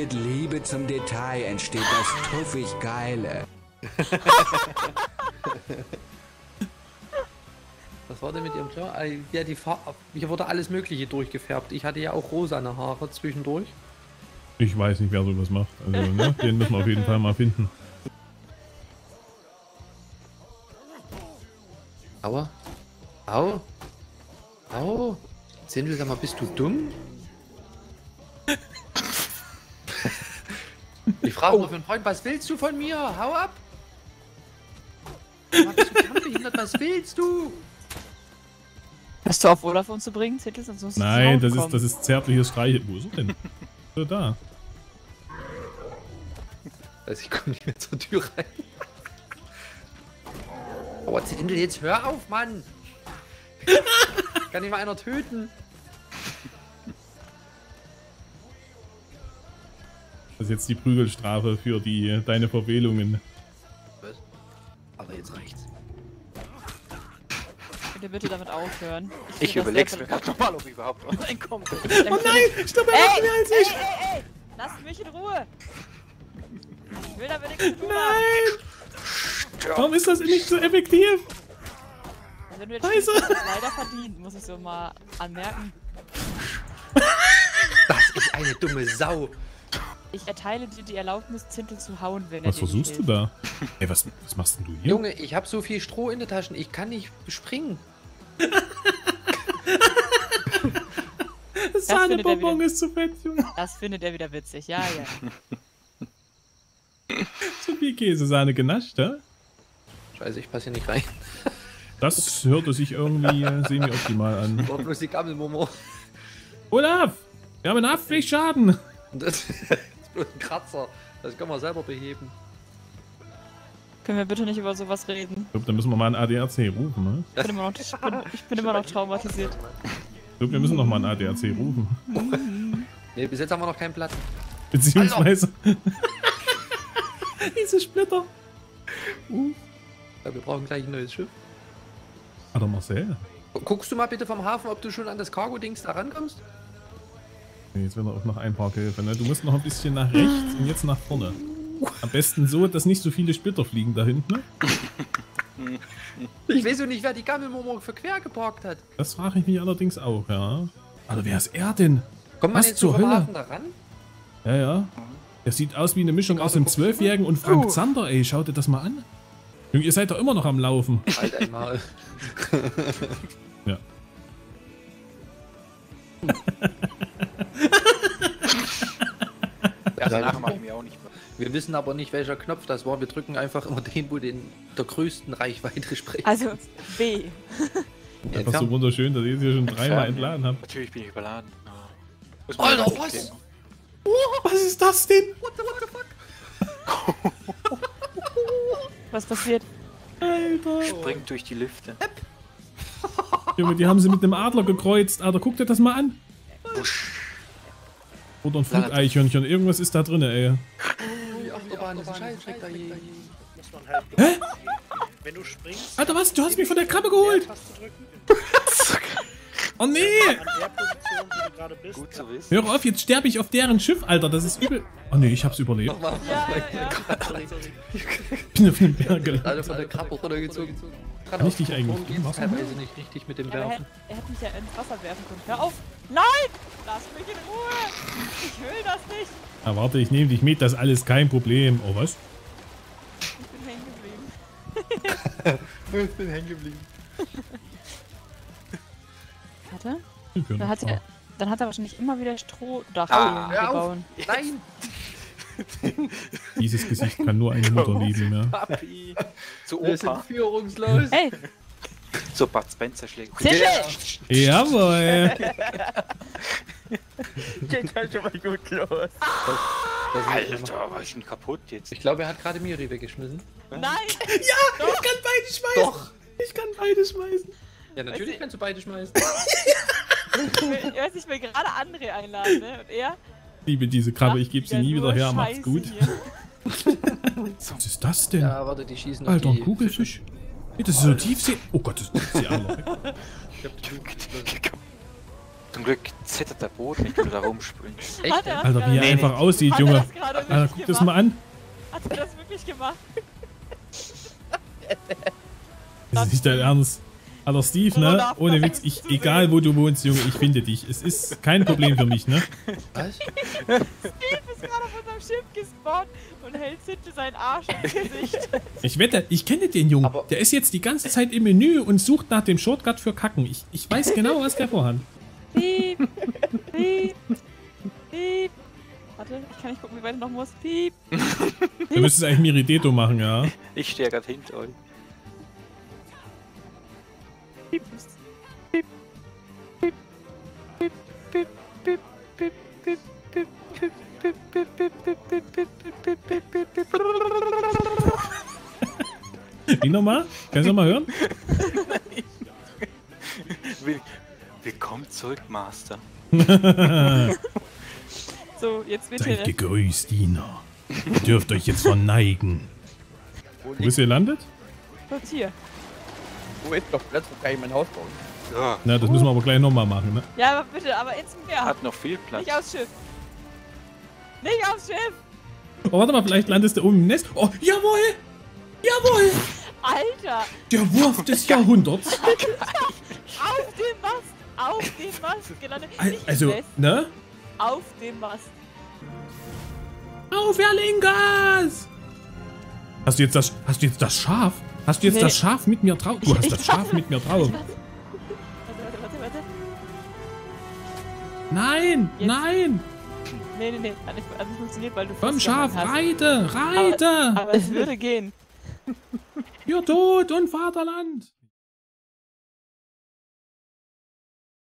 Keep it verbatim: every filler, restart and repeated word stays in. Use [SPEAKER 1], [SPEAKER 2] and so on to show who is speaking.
[SPEAKER 1] mit Liebe zum Detail entsteht das tuffig Geile.
[SPEAKER 2] Was war denn mit ihrem Klar? Ja, die Farbe. Hier wurde alles Mögliche durchgefärbt. Ich hatte ja auch rosane Haare zwischendurch.
[SPEAKER 3] Ich weiß nicht, wer sowas macht. Also, ne? Den müssen wir auf jeden Fall mal finden.
[SPEAKER 2] Aua. Au. Au. Sindel, sag mal, bist du dumm? Ich frage nur für einen Freund, was willst du von mir? Hau ab! Mann, bist du kernbehindert? Was willst du?
[SPEAKER 4] Hast du auf Vodafone zu bringen, Zettel? Sonst musst du
[SPEAKER 3] Nein, das ist, das ist zärtliches Streicheln. Wo ist er denn? So, da.
[SPEAKER 2] Also ich komme nicht mehr zur Tür rein. Aber Zindel, jetzt hör auf, Mann! Kann nicht mal einer töten?
[SPEAKER 3] Das ist jetzt die Prügelstrafe für die deine Verfehlungen.
[SPEAKER 2] Was? Aber jetzt reicht's.
[SPEAKER 4] Bitte, bitte damit aufhören.
[SPEAKER 5] Ich, ich überleg's mir gerade nochmal, ob ich überhaupt reinkomme.
[SPEAKER 4] Oh nein! Stopp, er macht mehr als ich! Ey, ey, ey! Lass mich in Ruhe! Ich will damit nichts zu tun haben!
[SPEAKER 3] Nein! Warum ist das nicht so effektiv?
[SPEAKER 4] Wenn du jetzt spielst, hast du es leider verdient, muss ich so mal anmerken.
[SPEAKER 2] Das ist eine dumme Sau!
[SPEAKER 4] Ich erteile dir die Erlaubnis, Zintel zu hauen, wenn
[SPEAKER 3] Was
[SPEAKER 4] er dir
[SPEAKER 3] versuchst du da? Ey, was, was machst denn du hier?
[SPEAKER 2] Junge, ich habe so viel Stroh in den Taschen, ich kann nicht springen.
[SPEAKER 3] Das Sahnebonbon ist zu fett, Junge.
[SPEAKER 4] Das findet er wieder witzig, ja, ja.
[SPEAKER 3] Zu viel Käsesahne genascht, ja?
[SPEAKER 2] Scheiße, ich passe hier nicht rein.
[SPEAKER 3] Das hörte sich irgendwie äh, semi-optimal an.
[SPEAKER 2] War bloß die Gammelmummer.
[SPEAKER 3] Olaf! Wir haben einen Haftpflichtschaden!
[SPEAKER 2] Das ist bloß ein Kratzer. Das kann man selber beheben.
[SPEAKER 4] Können wir bitte nicht über sowas reden?
[SPEAKER 3] Ich glaube, da müssen wir mal einen A D A C rufen, ne?
[SPEAKER 4] Ich bin immer noch, ich bin, ich bin immer noch traumatisiert.
[SPEAKER 3] Ich glaube, wir müssen noch mal einen A D A C rufen.
[SPEAKER 2] Ne, bis jetzt haben wir noch keinen Platz.
[SPEAKER 3] Beziehungsweise... Diese Splitter!
[SPEAKER 2] Uh. Ja, wir brauchen gleich ein neues Schiff.
[SPEAKER 3] Ah, der Marcel.
[SPEAKER 2] Guckst du mal bitte vom Hafen, ob du schon an das Cargo-Dings da rankommst?
[SPEAKER 3] Jetzt wird er auch noch Einparkhilfe, ne? Du musst noch ein bisschen nach rechts und jetzt nach vorne. Am besten so, dass nicht so viele Splitter fliegen da hinten. Ne?
[SPEAKER 2] Ich weiß doch nicht, wer die Gammelmummer für quer geparkt hat.
[SPEAKER 3] Das frage ich mich allerdings auch, ja. Aber wer ist er denn?
[SPEAKER 2] Kommt man
[SPEAKER 3] Was
[SPEAKER 2] jetzt
[SPEAKER 3] zur
[SPEAKER 2] vom
[SPEAKER 3] Hölle?
[SPEAKER 2] Hafen da ran?
[SPEAKER 3] Ja, ja. Der sieht aus wie eine Mischung aus dem Zwölfjährigen und Frank Zander, ey. Schaut dir das mal an. Junge, ihr seid doch immer noch am Laufen.
[SPEAKER 2] Halt einmal.
[SPEAKER 3] Ja.
[SPEAKER 5] Ja, danach mache ich mir auch nicht mehr.
[SPEAKER 2] Wir wissen aber nicht, welcher Knopf das war. Wir drücken einfach immer den, wo den der größten Reichweite spricht.
[SPEAKER 4] Also B.
[SPEAKER 3] Einfach so wunderschön, dass ich es hier schon dreimal entladen habe.
[SPEAKER 5] Natürlich bin ich überladen.
[SPEAKER 2] Oh. Alter, was?
[SPEAKER 3] Was ist das denn?
[SPEAKER 2] What the, what the fuck?
[SPEAKER 4] Was passiert?
[SPEAKER 3] Alter.
[SPEAKER 5] Springt durch die Lüfte.
[SPEAKER 3] Junge, die haben sie mit einem Adler gekreuzt. Alter, guck dir das mal an. Oder ein Flugeichhörnchen. Irgendwas ist da drin, ey.
[SPEAKER 2] Die Achterbahn ist ein Scheißdreck da hier.
[SPEAKER 3] Hä?
[SPEAKER 6] Wenn du springst...
[SPEAKER 3] Alter, was? Du hast mich von der Krabbe geholt. Oh nee!
[SPEAKER 6] An der Position, wo du gerade bist.
[SPEAKER 5] Gut zu wissen.
[SPEAKER 3] Hör auf, jetzt sterbe ich auf deren Schiff, Alter. Das ist übel. Oh nee, ich hab's überlebt.
[SPEAKER 2] Nochmal,
[SPEAKER 4] Ja,
[SPEAKER 2] nochmal.
[SPEAKER 4] ja,
[SPEAKER 3] Ich bin auf den Berg gelandet.
[SPEAKER 2] Alter, von der Krabbe runtergezogen.
[SPEAKER 3] Kann ich dich eigentlich
[SPEAKER 2] geht's
[SPEAKER 3] im Wasser
[SPEAKER 2] teilweise nicht richtig mit dem
[SPEAKER 4] Ja, aber er,
[SPEAKER 2] Werfen.
[SPEAKER 4] er hätte mich ja ins Wasser werfen können. Hör auf! Nein! Lass mich in Ruhe! Ich will das nicht!
[SPEAKER 3] Ah, warte, ich nehme dich mit, das ist alles kein Problem. Oh, was?
[SPEAKER 4] Ich bin hängen geblieben.
[SPEAKER 2] Ich bin hängen geblieben.
[SPEAKER 4] Warte.
[SPEAKER 3] Ich bin
[SPEAKER 4] Dann hat,
[SPEAKER 3] noch
[SPEAKER 4] er,
[SPEAKER 3] da.
[SPEAKER 4] dann hat er wahrscheinlich immer wieder Strohdach
[SPEAKER 2] Ah, hör auf.
[SPEAKER 4] gebaut.
[SPEAKER 2] Nein!
[SPEAKER 3] Dieses Gesicht kann nur eine Mutter lieben, ja.
[SPEAKER 5] Papi. Zu
[SPEAKER 2] Wir sind
[SPEAKER 5] Opa.
[SPEAKER 2] führungslos.
[SPEAKER 4] Hey!
[SPEAKER 5] So Bud Spencer schlägt.
[SPEAKER 4] Zettel!
[SPEAKER 3] Jawohl!
[SPEAKER 5] Geht halt schon mal gut los.
[SPEAKER 2] Das ist
[SPEAKER 5] Alter, war ich denn kaputt jetzt?
[SPEAKER 2] Ich glaube, er hat gerade Miri weggeschmissen.
[SPEAKER 4] Nein!
[SPEAKER 3] Ja, ich kann beide schmeißen!
[SPEAKER 2] Doch!
[SPEAKER 3] Ich kann beide schmeißen!
[SPEAKER 2] Ja, natürlich kannst du beide schmeißen.
[SPEAKER 4] Ich will, ich weiß, ich will gerade André einladen, ne? Und er...
[SPEAKER 3] Ich liebe diese Krabbe, ich
[SPEAKER 4] macht
[SPEAKER 3] gebe sie nie
[SPEAKER 4] nur
[SPEAKER 3] wieder her, macht's
[SPEAKER 4] Scheiße
[SPEAKER 3] gut.
[SPEAKER 4] hier.
[SPEAKER 3] Was ist das denn?
[SPEAKER 2] Ja, warte, die schießen auf
[SPEAKER 3] Alter, ein
[SPEAKER 2] die
[SPEAKER 3] Kugelfisch. Hey, das ist so Tiefsee. Oh Gott, das ist Tiefsee.
[SPEAKER 2] Ich hab die
[SPEAKER 5] Zum Glück zittert der Boden nicht, wenn du da rumspringst.
[SPEAKER 2] Echt?
[SPEAKER 4] Hat er das
[SPEAKER 3] Alter, wie
[SPEAKER 4] gerade-
[SPEAKER 3] er
[SPEAKER 5] Nee,
[SPEAKER 3] einfach
[SPEAKER 5] nee.
[SPEAKER 3] aussieht,
[SPEAKER 4] Hat er
[SPEAKER 3] Junge.
[SPEAKER 4] das gerade
[SPEAKER 3] Alter,
[SPEAKER 4] wirklich
[SPEAKER 3] guck das
[SPEAKER 4] gemacht?
[SPEAKER 3] mal an.
[SPEAKER 4] Hat er das wirklich gemacht?
[SPEAKER 3] Das ist nicht dein Ernst. Alter, Steve, ne? Ohne Witz, ich, egal wo du wohnst, Junge, ich finde dich. Es ist kein Problem für mich, ne?
[SPEAKER 2] Was?
[SPEAKER 4] Steve ist gerade auf unserem Schiff gespawnt und hält Sinte seinen Arsch ins Gesicht.
[SPEAKER 3] Ich wette, ich kenne den Jungen.
[SPEAKER 2] Aber-
[SPEAKER 3] Der ist jetzt die ganze Zeit im Menü und sucht nach dem Shortcut für Kacken. Ich, ich weiß genau, was der vorhat.
[SPEAKER 4] Piep, piep, piep. Warte, ich kann nicht gucken, wie weit ich noch muss. Piep.
[SPEAKER 3] Du müsstest eigentlich Mirideto machen, ja.
[SPEAKER 5] Ich stehe gerade hinter euch.
[SPEAKER 4] Piep. Piep. Piep. Piep. Piep. Piep. Piep. Piep. Piep. Piep. Piep. Piep. Piep. Piep. Piep. Piep. Piep. Piep. Piep.
[SPEAKER 3] Wie nochmal? Kannst du mal hören?
[SPEAKER 5] Will Willkommen zurück, Master.
[SPEAKER 4] So, jetzt
[SPEAKER 3] Seid
[SPEAKER 4] bitte.
[SPEAKER 3] gegrüßt, Diener. Ihr dürft euch jetzt verneigen. Wo bist du gelandet?
[SPEAKER 4] Dort hier.
[SPEAKER 7] Wo ist doch Platz, wo kann ich mein Haus bauen?
[SPEAKER 5] Ja,
[SPEAKER 3] Na, das müssen wir aber gleich nochmal machen, ne?
[SPEAKER 4] Ja, aber bitte, aber ins Meer.
[SPEAKER 5] hat noch viel Platz.
[SPEAKER 4] Nicht aufs Schiff. Nicht aufs Schiff.
[SPEAKER 3] Oh, warte mal, vielleicht landest du oben im Nest. Oh, jawohl! Jawohl!
[SPEAKER 4] Alter,
[SPEAKER 3] Der Wurf des Jahrhunderts.
[SPEAKER 4] auf dem Mast. Auf dem Mast gelandet.
[SPEAKER 3] Al-
[SPEAKER 4] Nicht im
[SPEAKER 3] Also,
[SPEAKER 4] Nest,
[SPEAKER 3] ne?
[SPEAKER 4] auf dem Mast.
[SPEAKER 3] Auf, Herr Linkas! Hast du jetzt das, hast du jetzt das Schaf? Hast du jetzt
[SPEAKER 4] Nee.
[SPEAKER 3] das Schaf mit mir drauf? Du hast
[SPEAKER 4] Ich-
[SPEAKER 3] das
[SPEAKER 4] ich-
[SPEAKER 3] Schaf mit mir drauf.
[SPEAKER 4] Warte, warte, warte, warte.
[SPEAKER 3] Nein,
[SPEAKER 4] Jetzt.
[SPEAKER 3] nein!
[SPEAKER 4] Nee, nee, nee. Hat nicht, hat nicht funktioniert, weil du
[SPEAKER 3] Komm,
[SPEAKER 4] festgehalten
[SPEAKER 3] Schaf,
[SPEAKER 4] hast.
[SPEAKER 3] reite, reite!
[SPEAKER 4] Aber es würde gehen.
[SPEAKER 3] Für Tod und Vaterland!